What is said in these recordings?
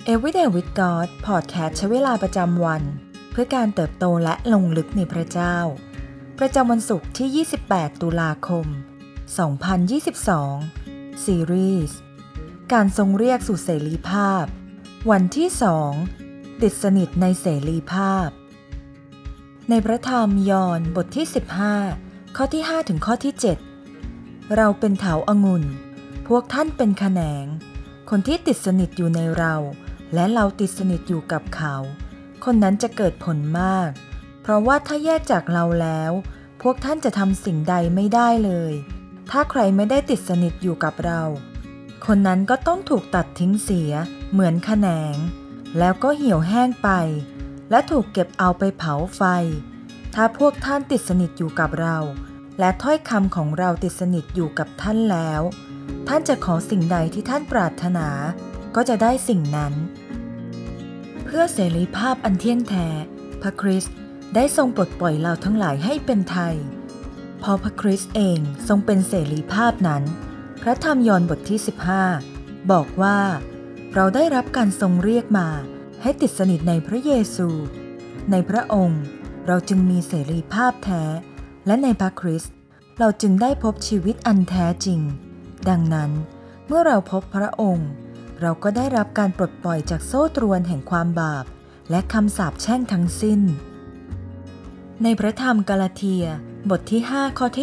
Everyday with God Podcast ใช้เวลาประจำวันเพื่อการเติบโตและลงลึกในพระเจ้าประจำวันศุกร์ที่ 28 ตุลาคม 2022 ซีรีส์การทรงเรียกสู่เสรีภาพวันที่ 2 ติดสนิทในเสรีภาพในพระธรรมยอห์นบทที่ 15 ข้อที่ 5 ถึงข้อที่ 7 เราเป็นเถาองุ่นพวกท่านเป็นแขนงคนที่ติดสนิทอยู่ในเราและเราติดสนิทอยู่กับเขาคนนั้นจะเกิดผลมากเพราะว่าถ้าแยกจากเราแล้วพวกท่านจะทำสิ่งใดไม่ได้เลยถ้าใครไม่ได้ติดสนิทอยู่กับเราคนนั้นก็ต้องถูกตัดทิ้งเสียเหมือนแขนงแล้วก็เหี่ยวแห้งไปและถูกเก็บเอาไปเผาไฟถ้าพวกท่านติดสนิทอยู่กับเราและถ้อยคำของเราติดสนิทอยู่กับท่านแล้วท่านจะขอสิ่งใดที่ท่านปรารถนาก็จะได้สิ่งนั้นเพื่อเสรีภาพอันเที่ยงแท้พระคริสต์ได้ทรงปลดปล่อยเราทั้งหลายให้เป็นไทยพอพระคริสต์เองทรงเป็นเสรีภาพนั้นพระธรรมยอห์นบทที่ 15 บอกว่าเราได้รับการทรงเรียกมาให้ติดสนิทในพระเยซูในพระองค์เราจึงมีเสรีภาพแท้และในพระคริสต์เราจึงได้พบชีวิตอันแท้จริงดังนั้นเมื่อเราพบพระองค์เราก็ได้รับการปลดปล่อยจากโซ่ตรวนแห่งความบาปและคำสาปแช่งทั้งสิ้นในพระธรรมกาลาเทียบทที่ 5 ข้อที่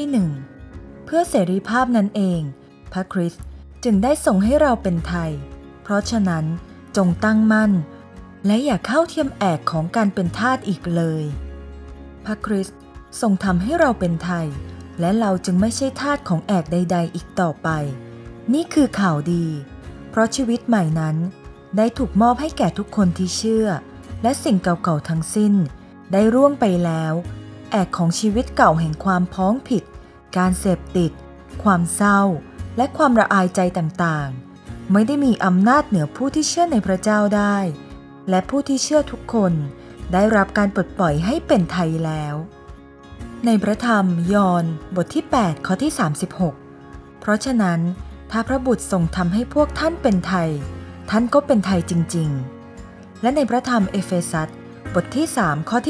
1 เพื่อเสรีภาพนั้นเองพระคริสต์จึงได้ทรงให้เราเป็นไทยเพราะฉะนั้นจงตั้งมั่นและอย่าเข้าเทียมแอกของการเป็นทาสอีกเลยพระคริสต์ทรงทำให้เราเป็นไทยและเราจึงไม่ใช่ทาสของแอกใดๆอีกต่อไปนี่คือข่าวดีเพราะชีวิตใหม่นั้นได้ถูกมอบให้แก่ทุกคนที่เชื่อและสิ่งเก่าๆทั้งสิ้นได้ร่วงไปแล้วแอกของชีวิตเก่าแห่งความพ้องผิดการเสพติดความเศร้าและความระอายใจต่างๆไม่ได้มีอำนาจเหนือผู้ที่เชื่อในพระเจ้าได้และผู้ที่เชื่อทุกคนได้รับการปลดปล่อยให้เป็นไทยแล้วในพระธรรมยอห์นบทที่ 8 ข้อที่ 36 เพราะฉะนั้นถ้าพระบุตรทรงทำให้พวกท่านเป็นไทยท่านก็เป็นไทยจริงๆและในพระธรรมเอเฟซัสบทที่ 3 ข้อที่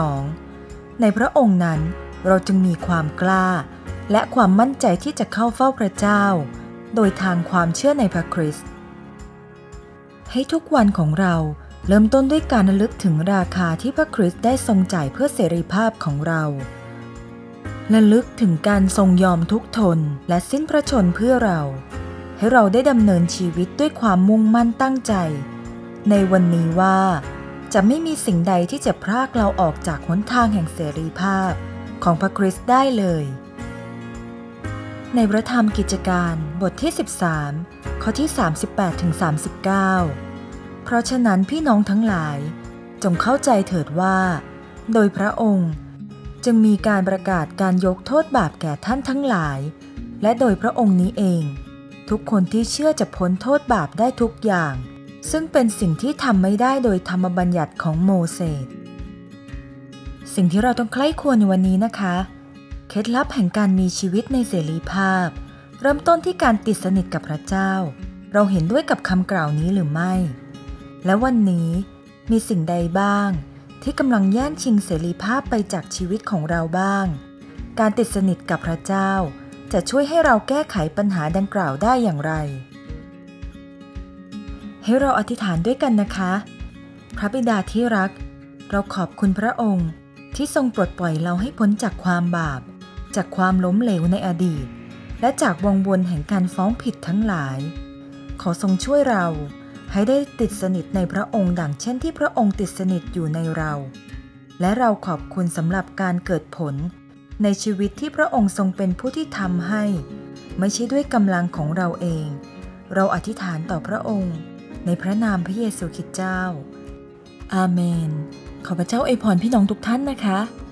12 ในพระองค์นั้นเราจึงมีความกล้าและความมั่นใจที่จะเข้าเฝ้าพระเจ้าโดยทางความเชื่อในพระคริสต์ให้ทุกวันของเราเริ่มต้นด้วยการระลึกถึงราคาที่พระคริสต์ได้ทรงจ่ายเพื่อเสรีภาพของเราระลึกถึงการทรงยอมทุกข์ทนและสิ้นพระชนม์เพื่อเราให้เราได้ดำเนินชีวิตด้วยความมุ่งมั่นตั้งใจในวันนี้ว่าจะไม่มีสิ่งใดที่จะพรากเราออกจากหนทางแห่งเสรีภาพของพระคริสต์ได้เลยในพระธรรมกิจการบทที่ 13 ข้อที่ 38 ถึง 39 เพราะฉะนั้นพี่น้องทั้งหลายจงเข้าใจเถิดว่าโดยพระองค์จึงมีการประกาศการยกโทษบาปแก่ท่านทั้งหลายและโดยพระองค์นี้เองทุกคนที่เชื่อจะพ้นโทษบาปได้ทุกอย่างซึ่งเป็นสิ่งที่ทำไม่ได้โดยธรรมบัญญัติของโมเสสสิ่งที่เราต้องใคร่ครวญในวันนี้นะคะเคล็ดลับแห่งการมีชีวิตในเสรีภาพเริ่มต้นที่การติดสนิทกับพระเจ้าเราเห็นด้วยกับคำกล่าวนี้หรือไม่และวันนี้มีสิ่งใดบ้างที่กำลังแย่งชิงเสรีภาพไปจากชีวิตของเราบ้างการติดสนิทกับพระเจ้าจะช่วยให้เราแก้ไขปัญหาดังกล่าวได้อย่างไรให้เราอธิษฐานด้วยกันนะคะพระบิดาที่รักเราขอบคุณพระองค์ที่ทรงปลดปล่อยเราให้พ้นจากความบาปจากความล้มเหลวในอดีตและจากวงวนแห่งการฟ้องผิดทั้งหลายขอทรงช่วยเราให้ได้ติดสนิทในพระองค์ดังเช่นที่พระองค์ติดสนิทอยู่ในเราและเราขอบคุณสำหรับการเกิดผลในชีวิตที่พระองค์ทรงเป็นผู้ที่ทำให้ไม่ใช่ด้วยกำลังของเราเองเราอธิษฐานต่อพระองค์ในพระนามพระเยซูคริสต์เจ้าอาเมนขอพระเจ้าอวยพรพี่น้องทุกท่านนะคะ